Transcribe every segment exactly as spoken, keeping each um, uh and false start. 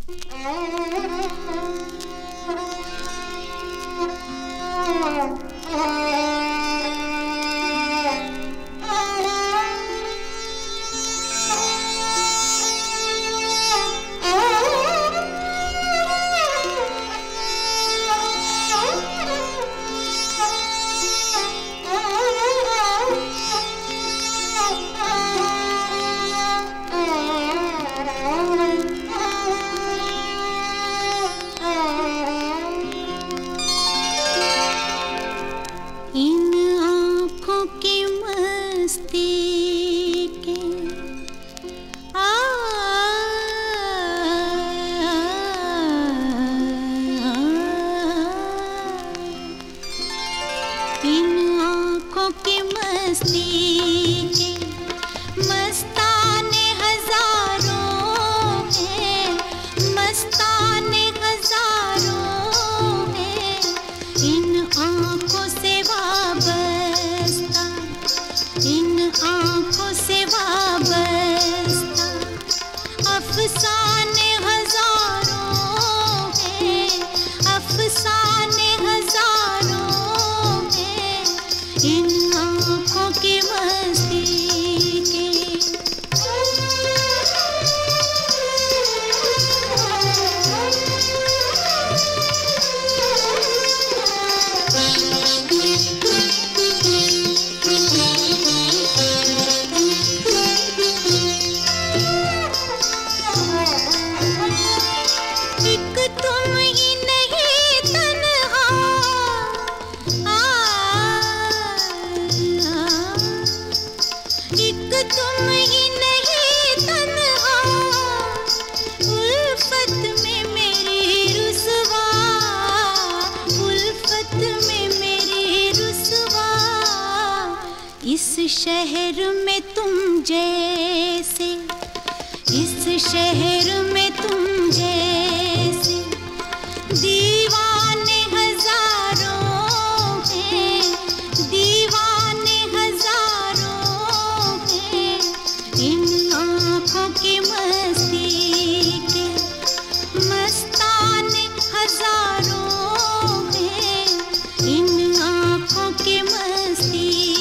शहर में तुम जैसे, इस शहर में तुम जैसे दीवाने हजारों हैं, दीवाने हजारों हैं। इन आँखों की मस्ती के मस्ताने हजारों हैं, इन आँखों की मस्ती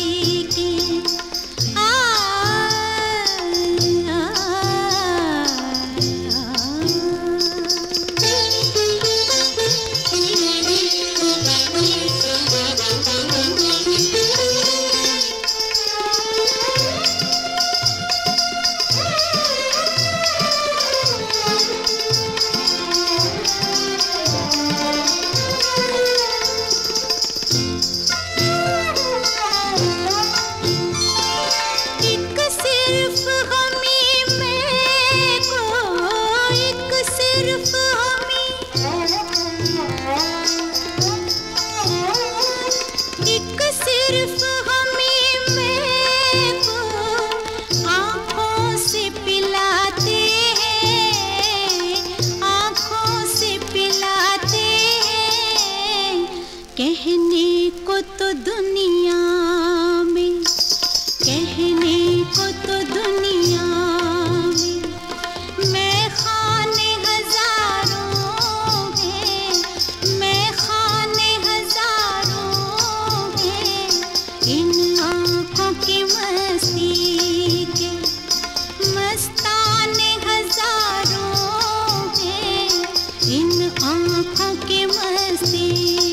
कहने को तो दुनिया में, कहने को तो दुनिया में मैं खाने हजारों हैं, मैं खाने हजारों हैं। इन आँखों की मस्ती के मस्ताने हजारों हैं, इन आँखों की मस्ती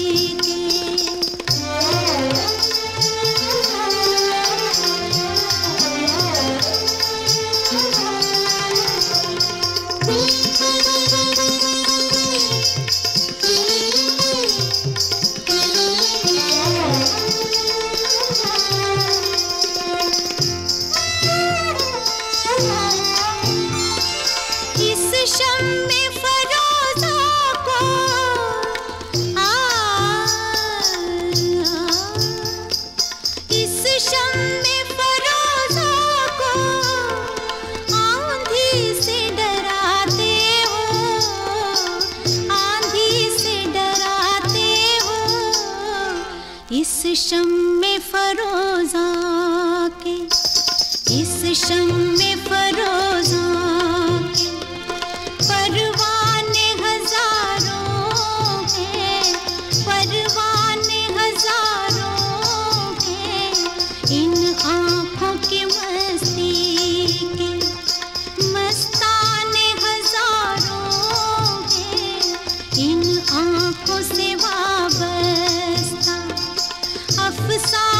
इस शम्मे फरोज़ा के, इस शम्मे फरोज़ा के परवाने इन आँखों की मस्ती के। मस्ताने हजारों हैं इन आँखों से वाबस्ता। अफसाने